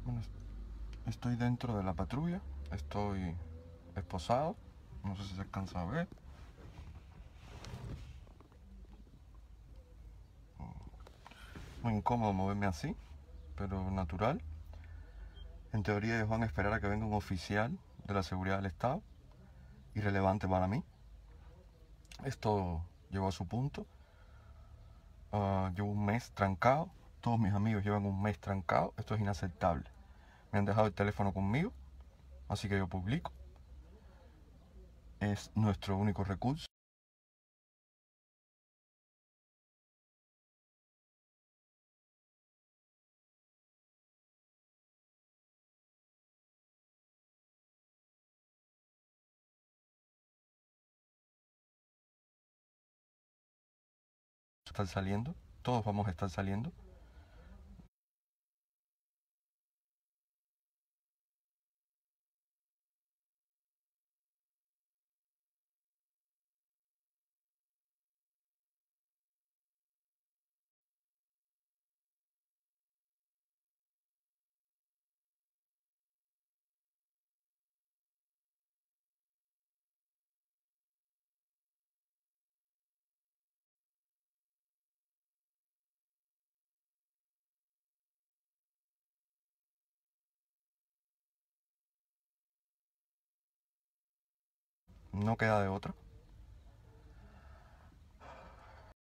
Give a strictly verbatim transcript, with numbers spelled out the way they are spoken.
Bueno, estoy dentro de la patrulla, estoy esposado, no sé si se alcanza a ver. Muy incómodo moverme así, pero natural. En teoría ellos van a esperar a que venga un oficial de la seguridad del Estado, irrelevante para mí. Esto llegó a su punto. Uh, llevo un mes trancado, todos mis amigos llevan un mes trancado, esto es inaceptable. Me han dejado el teléfono conmigo, así que yo publico. Es nuestro único recurso. Estar saliendo, todos vamos a estar saliendo. No queda de otra.